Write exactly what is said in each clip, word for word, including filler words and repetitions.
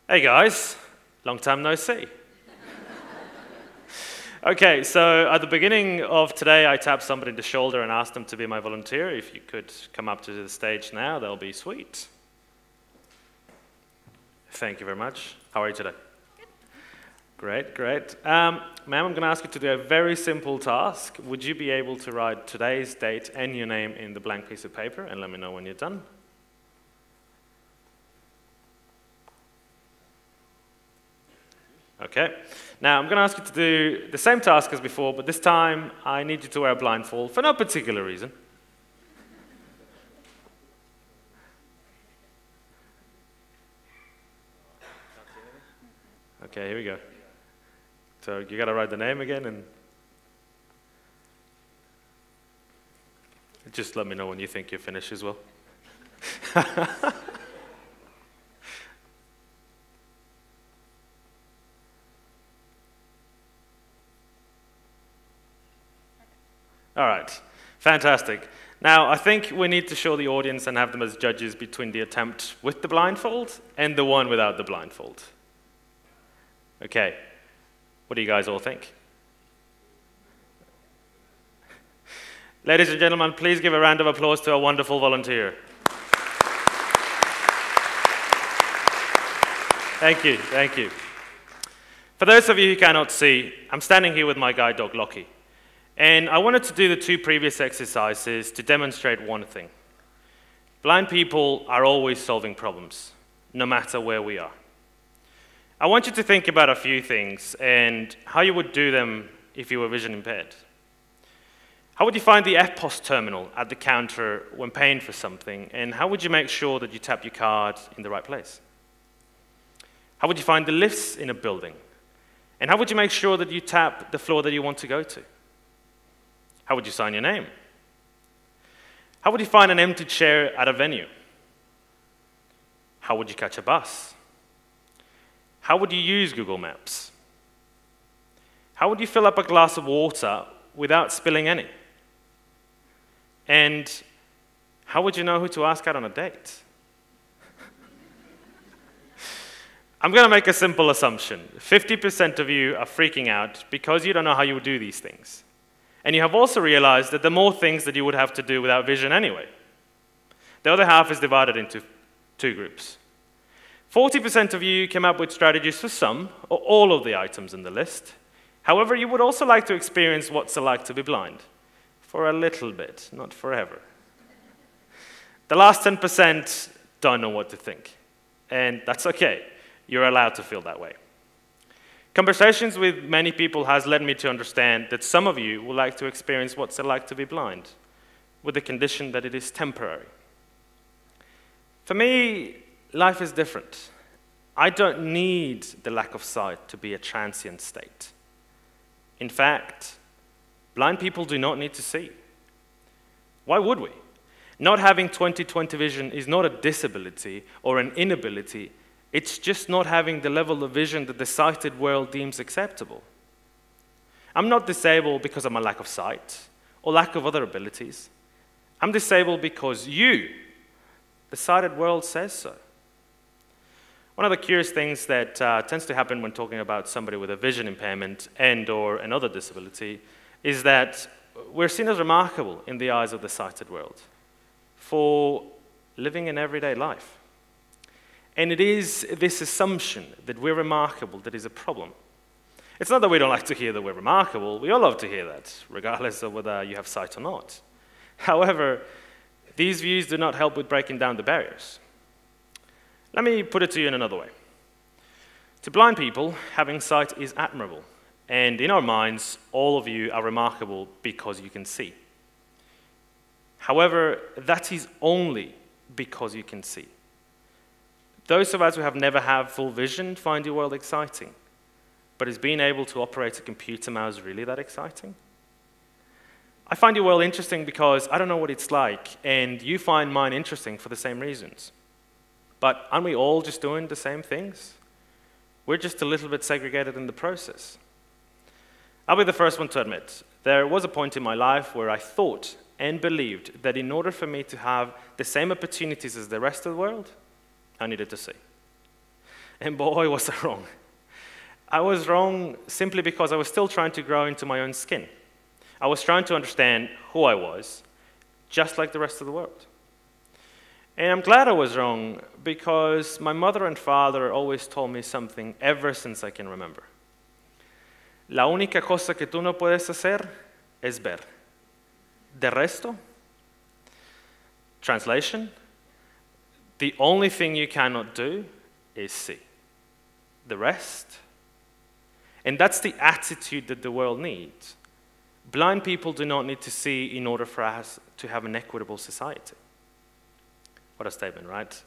Hey guys, long time no see. Okay, so at the beginning of today, I tapped somebody on the shoulder and asked them to be my volunteer. If you could come up to the stage now, that'll be sweet. Thank you very much. How are you today? Good. Great, great. Um, ma'am, I'm going to ask you to do a very simple task. Would you be able to write today's date and your name in the blank piece of paper and let me know when you're done? Okay. Now, I'm going to ask you to do the same task as before, but this time I need you to wear a blindfold for no particular reason. Okay, here we go. So you got to write the name again, and just let me know when you think you're finished as well. All right, fantastic. Now, I think we need to show the audience and have them as judges between the attempt with the blindfold and the one without the blindfold. Okay, what do you guys all think? Ladies and gentlemen, please give a round of applause to our wonderful volunteer. Thank you, thank you. For those of you who cannot see, I'm standing here with my guide dog, Lockie. And I wanted to do the two previous exercises to demonstrate one thing. Blind people are always solving problems, no matter where we are. I want you to think about a few things and how you would do them if you were vision impaired. How would you find the F P O S terminal at the counter when paying for something? And how would you make sure that you tap your card in the right place? How would you find the lifts in a building? And how would you make sure that you tap the floor that you want to go to? How would you sign your name? How would you find an empty chair at a venue? How would you catch a bus? How would you use Google Maps? How would you fill up a glass of water without spilling any? And how would you know who to ask out on a date? I'm going to make a simple assumption. fifty percent of you are freaking out because you don't know how you would do these things. And you have also realized that there are more things that you would have to do without vision anyway. The other half is divided into two groups. forty percent of you came up with strategies for some or all of the items in the list. However, you would also like to experience what's it like to be blind. For a little bit, not forever. The last ten percent don't know what to think. And that's okay. You're allowed to feel that way. Conversations with many people has led me to understand that some of you would like to experience what's it like to be blind, with the condition that it is temporary. For me, life is different. I don't need the lack of sight to be a transient state. In fact, blind people do not need to see. Why would we? Not having twenty twenty vision is not a disability or an inability. It's just not having the level of vision that the sighted world deems acceptable. I'm not disabled because of my lack of sight or lack of other abilities. I'm disabled because you, the sighted world, says so. One of the curious things that uh, tends to happen when talking about somebody with a vision impairment and or another disability is that we're seen as remarkable in the eyes of the sighted world for living an everyday life. And it is this assumption that we're remarkable that is a problem. It's not that we don't like to hear that we're remarkable. We all love to hear that, regardless of whether you have sight or not. However, these views do not help with breaking down the barriers. Let me put it to you in another way. To blind people, having sight is admirable. And in our minds, all of you are remarkable because you can see. However, that is only because you can see. Those of us who have never had full vision find your world exciting. But is being able to operate a computer mouse really that exciting? I find your world interesting because I don't know what it's like, and you find mine interesting for the same reasons. But aren't we all just doing the same things? We're just a little bit segregated in the process. I'll be the first one to admit, there was a point in my life where I thought and believed that in order for me to have the same opportunities as the rest of the world, I needed to see. And boy, was I wrong. I was wrong simply because I was still trying to grow into my own skin. I was trying to understand who I was, just like the rest of the world. And I'm glad I was wrong, because my mother and father always told me something ever since I can remember. La única cosa que tú no puedes hacer es ver. De resto, translation, the only thing you cannot do is see. The rest, and that's the attitude that the world needs. Blind people do not need to see in order for us to have an equitable society. What a statement, right?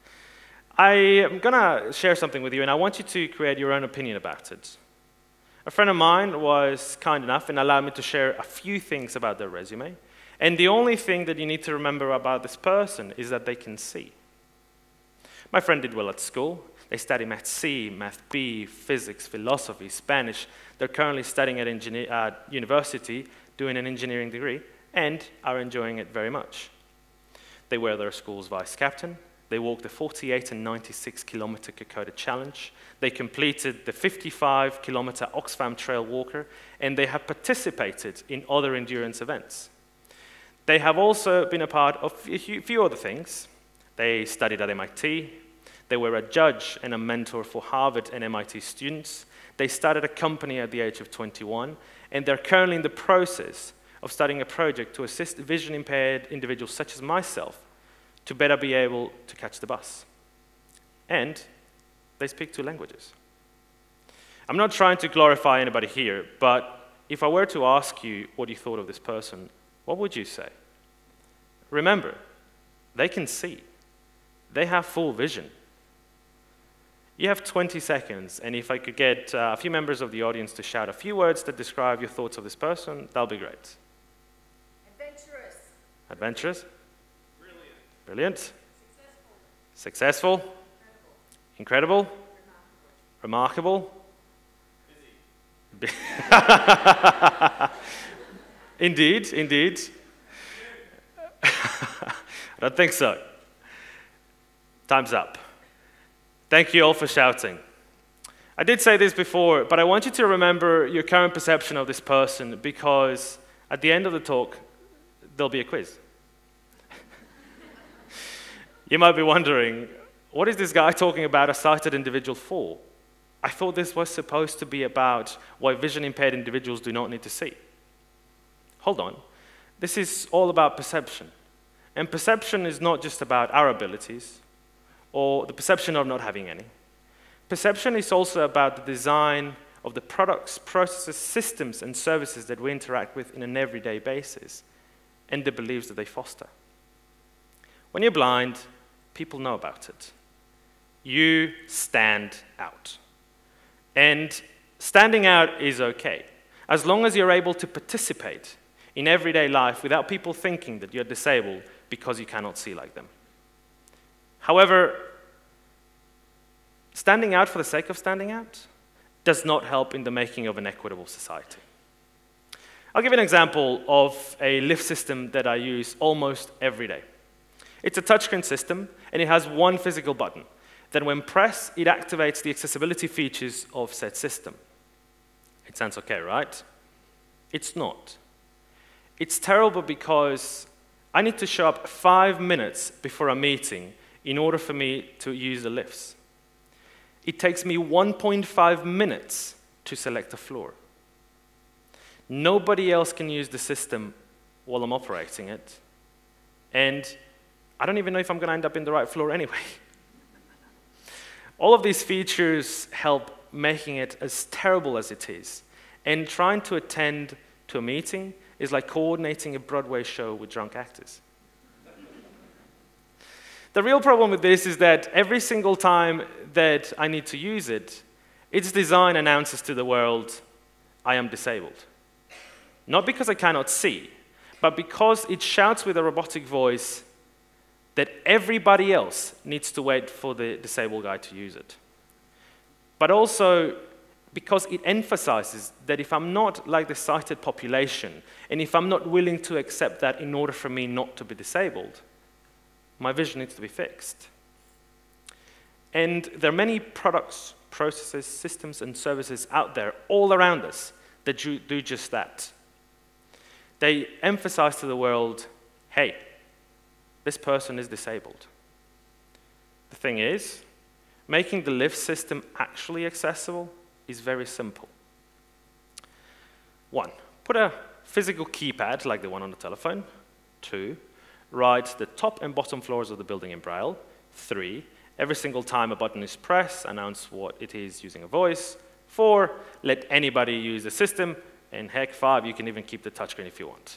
I am going to share something with you, and I want you to create your own opinion about it. A friend of mine was kind enough and allowed me to share a few things about their resume. And the only thing that you need to remember about this person is that they can see. My friend did well at school. They study Math C, Math B, physics, philosophy, Spanish. They're currently studying at engineer, uh, university, doing an engineering degree, and are enjoying it very much. They were their school's vice captain. They walked the forty-eight and ninety-six kilometer Kokoda Challenge. They completed the fifty-five kilometer Oxfam Trail Walker, and they have participated in other endurance events. They have also been a part of a few other things. They studied at M I T. They were a judge and a mentor for Harvard and M I T students. They started a company at the age of twenty-one, and they're currently in the process of starting a project to assist vision-impaired individuals such as myself to better be able to catch the bus. And they speak two languages. I'm not trying to glorify anybody here, but if I were to ask you what you thought of this person, what would you say? Remember, they can see. They have full vision. You have twenty seconds, and if I could get uh, a few members of the audience to shout a few words that describe your thoughts of this person, that'll be great. Adventurous. Adventurous. Brilliant. Brilliant. Successful. Successful. Incredible. Incredible. Remarkable. Busy. Indeed, indeed. I don't think so. Time's up. Thank you all for shouting. I did say this before, but I want you to remember your current perception of this person, because at the end of the talk, there'll be a quiz. You might be wondering, what is this guy talking about a sighted individual for? I thought this was supposed to be about why vision-impaired individuals do not need to see. Hold on. This is all about perception. And perception is not just about our abilities, or the perception of not having any. Perception is also about the design of the products, processes, systems, and services that we interact with on an everyday basis, and the beliefs that they foster. When you're blind, people know about it. You stand out. And standing out is okay, as long as you're able to participate in everyday life without people thinking that you're disabled because you cannot see like them. However, standing out for the sake of standing out does not help in the making of an equitable society. I'll give you an example of a lift system that I use almost every day. It's a touchscreen system, and it has one physical button. Then when pressed, it activates the accessibility features of said system. It sounds okay, right? It's not. It's terrible because I need to show up five minutes before a meeting in order for me to use the lifts. It takes me one point five minutes to select a floor. Nobody else can use the system while I'm operating it. And I don't even know if I'm going to end up in the right floor anyway. All of these features help making it as terrible as it is. And trying to attend to a meeting is like coordinating a Broadway show with drunk actors. The real problem with this is that every single time that I need to use it, its design announces to the world, I am disabled. Not because I cannot see, but because it shouts with a robotic voice that everybody else needs to wait for the disabled guy to use it. But also because it emphasizes that if I'm not like the sighted population, and if I'm not willing to accept that in order for me not to be disabled, my vision needs to be fixed. And there are many products, processes, systems, and services out there all around us that do, do just that. They emphasize to the world, hey, this person is disabled. The thing is, making the lift system actually accessible is very simple. One, put a physical keypad like the one on the telephone. Two, write the top and bottom floors of the building in Braille. Three, every single time a button is pressed, announce what it is using a voice. Four, let anybody use the system. And heck, five, you can even keep the touchscreen if you want.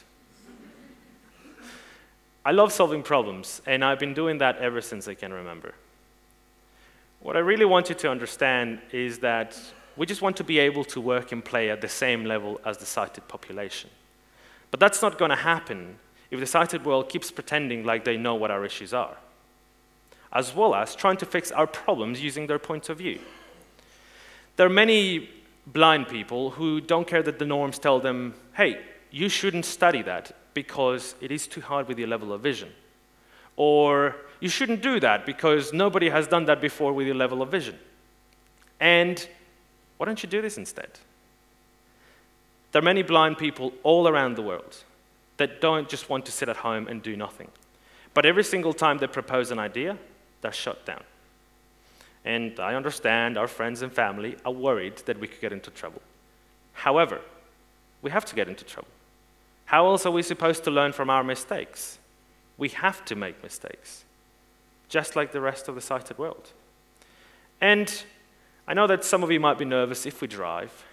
I love solving problems, and I've been doing that ever since I can remember. What I really want you to understand is that we just want to be able to work and play at the same level as the sighted population. But that's not going to happen if the sighted world keeps pretending like they know what our issues are, as well as trying to fix our problems using their point of view. There are many blind people who don't care that the norms tell them, hey, you shouldn't study that because it is too hard with your level of vision. Or you shouldn't do that because nobody has done that before with your level of vision. And why don't you do this instead? There are many blind people all around the world that don't just want to sit at home and do nothing. But every single time they propose an idea, they're shut down. And I understand our friends and family are worried that we could get into trouble. However, we have to get into trouble. How else are we supposed to learn from our mistakes? We have to make mistakes, just like the rest of the sighted world. And I know that some of you might be nervous if we drive,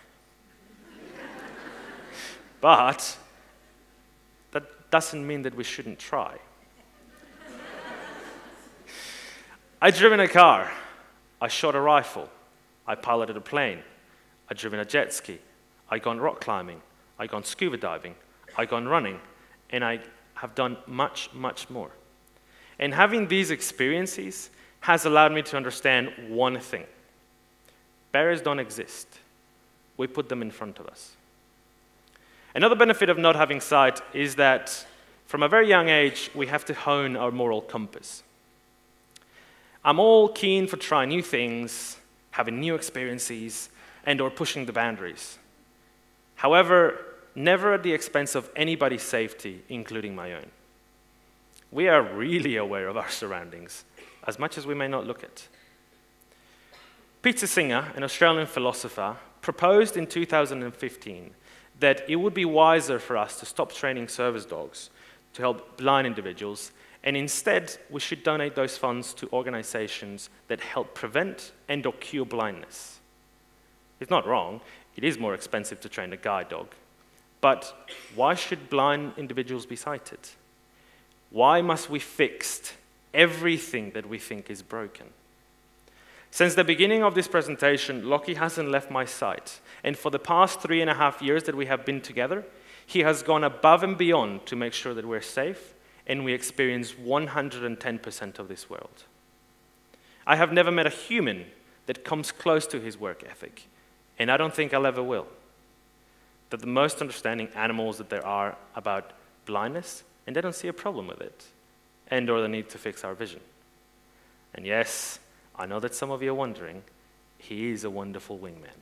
but that doesn't mean that we shouldn't try. I've driven a car. I shot a rifle. I piloted a plane. I've driven a jet ski. I've gone rock climbing. I've gone scuba diving. I've gone running. And I have done much, much more. And having these experiences has allowed me to understand one thing. Barriers don't exist. We put them in front of us. Another benefit of not having sight is that from a very young age, we have to hone our moral compass. I'm all keen for trying new things, having new experiences, and or pushing the boundaries. However, never at the expense of anybody's safety, including my own. We are really aware of our surroundings, as much as we may not look it. Peter Singer, an Australian philosopher, proposed in two thousand fifteen that it would be wiser for us to stop training service dogs to help blind individuals, and instead we should donate those funds to organizations that help prevent and or cure blindness. It's not wrong. It is more expensive to train a guide dog. But why should blind individuals be sighted? Why must we fix everything that we think is broken? Since the beginning of this presentation, Lockie hasn't left my sight. And for the past three and a half years that we have been together, he has gone above and beyond to make sure that we're safe and we experience one hundred ten percent of this world. I have never met a human that comes close to his work ethic, and I don't think I'll ever will. They're the most understanding animals that there are about blindness, and they don't see a problem with it, and or the need to fix our vision. And yes, I know that some of you are wondering, he is a wonderful wingman.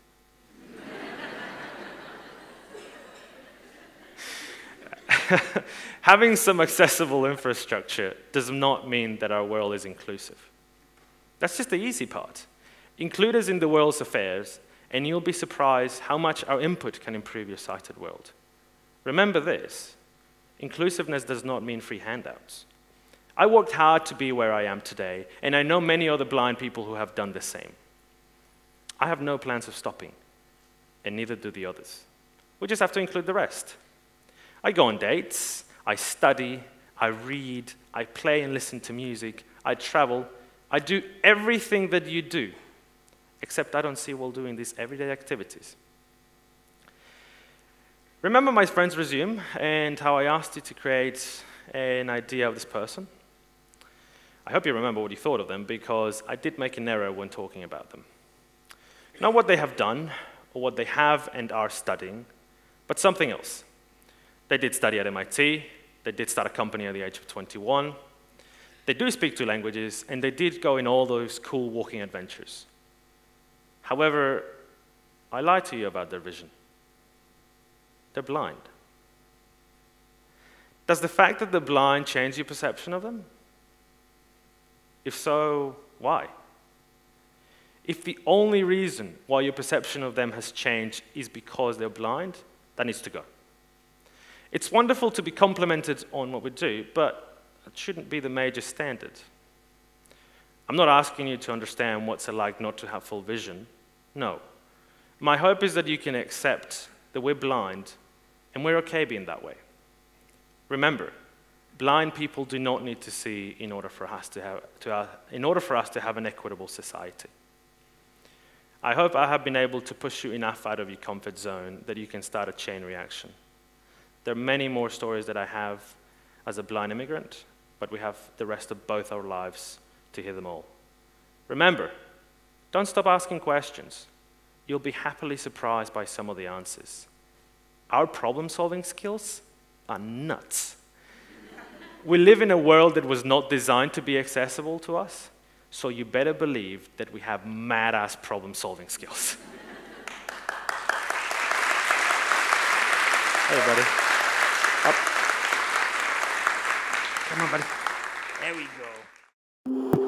Having some accessible infrastructure does not mean that our world is inclusive. That's just the easy part. Include us in the world's affairs, and you'll be surprised how much our input can improve your sighted world. Remember this, inclusiveness does not mean free handouts. I worked hard to be where I am today, and I know many other blind people who have done the same. I have no plans of stopping, and neither do the others. We just have to include the rest. I go on dates, I study, I read, I play and listen to music, I travel, I do everything that you do, except I don't see you all doing these everyday activities. Remember my friend's resume and how I asked you to create an idea of this person? I hope you remember what you thought of them, because I did make an error when talking about them. Not what they have done, or what they have and are studying, but something else. They did study at M I T, they did start a company at the age of twenty-one, They do speak two languages, and they did go in all those cool walking adventures. However, I lied to you about their vision. They're blind. Does the fact that they're blind change your perception of them? If so, why? If the only reason why your perception of them has changed is because they're blind, that needs to go. It's wonderful to be complimented on what we do, but it shouldn't be the major standard. I'm not asking you to understand what's it like not to have full vision. No. My hope is that you can accept that we're blind, and we're okay being that way. Remember, blind people do not need to see in order for us to have, to, uh, in order for us to have an equitable society. I hope I have been able to push you enough out of your comfort zone that you can start a chain reaction. There are many more stories that I have as a blind immigrant, but we have the rest of both our lives to hear them all. Remember, don't stop asking questions. You'll be happily surprised by some of the answers. Our problem-solving skills are nuts. We live in a world that was not designed to be accessible to us, so you better believe that we have mad-ass problem-solving skills. Hey, buddy. Up. Come on, buddy. There we go.